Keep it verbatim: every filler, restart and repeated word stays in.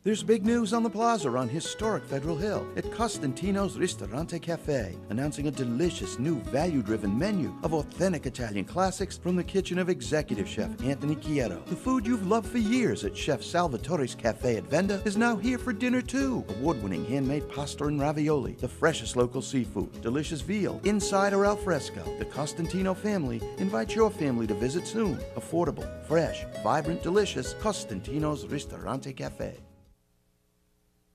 There's big news on the plaza on historic Federal Hill at Costantino's Ristorante Cafe, announcing a delicious new value-driven menu of authentic Italian classics from the kitchen of executive chef Anthony Chiedo. The food you've loved for years at Chef Salvatore's Cafe at Venda is now here for dinner too. Award-winning handmade pasta and ravioli, the freshest local seafood, delicious veal, inside or al fresco. The Costantino family invites your family to visit soon. Affordable, fresh, vibrant, delicious Costantino's Ristorante Cafe.